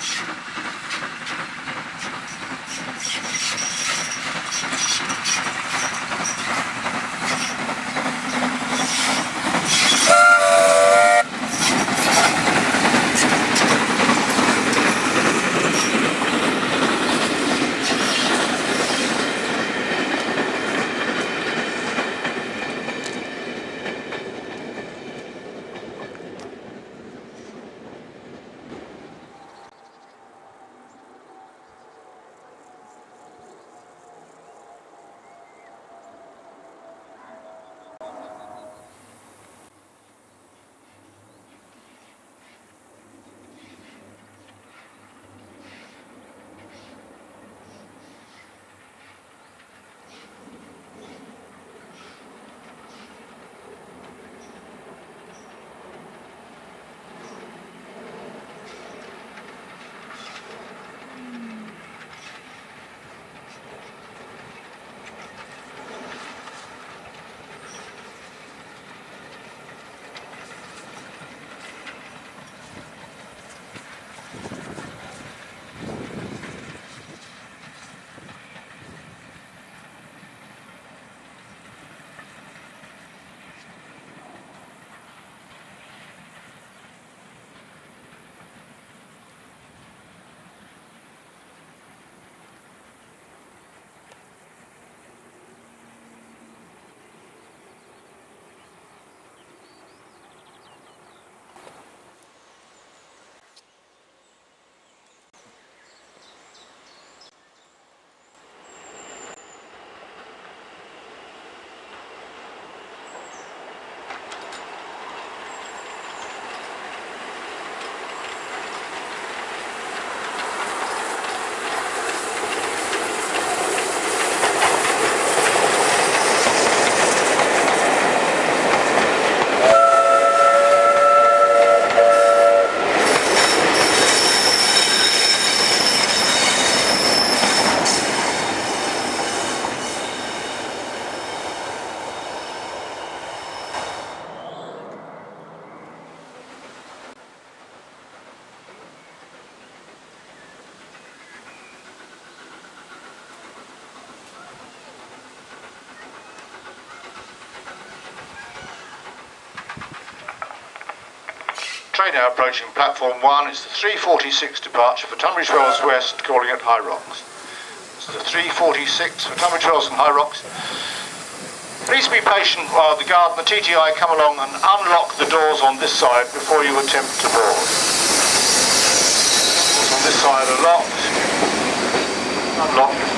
Train now approaching platform 1. It's the 3:46 departure for Tunbridge Wells West, calling at High Rocks. This is the 3:46 for Tunbridge Wells and High Rocks. Please be patient while the guard and the TTI come along and unlock the doors on this side before you attempt to board. Doors on this side are locked, unlocked.